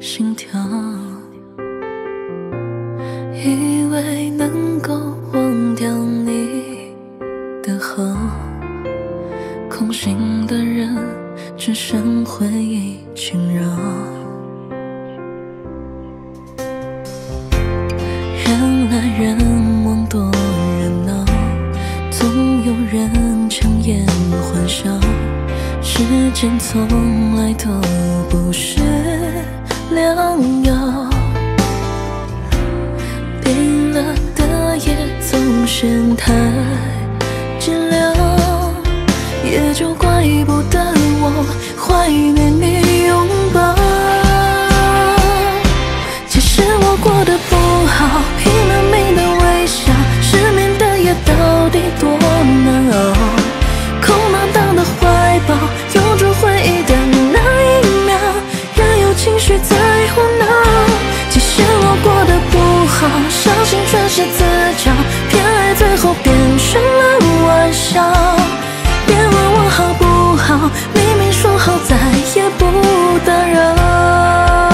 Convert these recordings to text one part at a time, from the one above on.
心跳，以为能够忘掉你的好，空心的人只剩回忆侵扰。人来人往多热闹，总有人强颜欢笑，时间从来都不是良药，病了的也总嫌太治疗，也就怪不得我怀念你拥抱。其实我过得不好，拼了命的微笑，失眠的夜到底多难熬，空荡荡的怀抱，拥住回忆的那一秒，任由情绪在胡闹。其实我过得不好，伤心全是自找，偏爱最后变成了玩笑。别问我好不好，明明说好再也不打扰。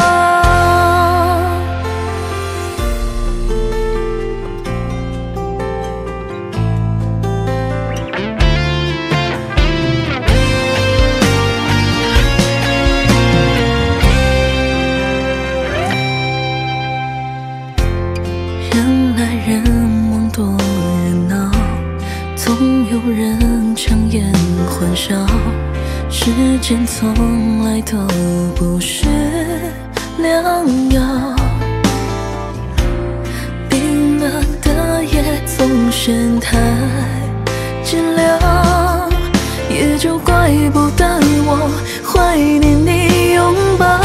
人来人往多热闹，总有人强颜欢笑，时间从来都不是良药，病了的也总嫌太治疗，也就怪不得我怀念你拥抱。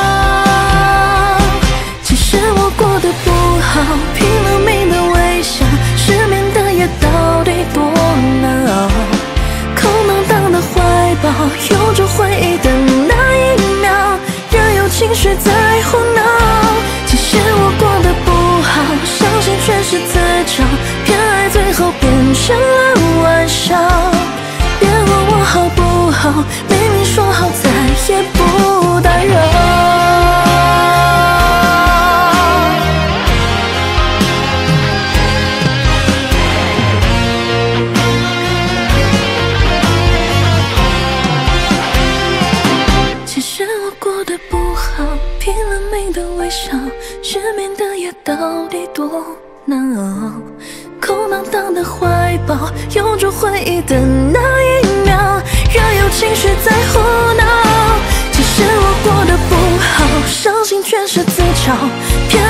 其实我过得不好，拼了命的微笑，失眠的夜到底多难熬，空荡荡的怀抱，拥住回忆的那一秒，任由情绪在胡闹。其实我过得不好，伤心全是自找，偏爱最后变成了玩笑。别问我好不好，明明说好再也不打扰。其实我过得不好，拼了命的微笑，失眠的夜到底多难熬，空荡荡的怀抱，拥住回忆的那一秒，任由情绪在胡闹。其实我过得不好，伤心全是自找，偏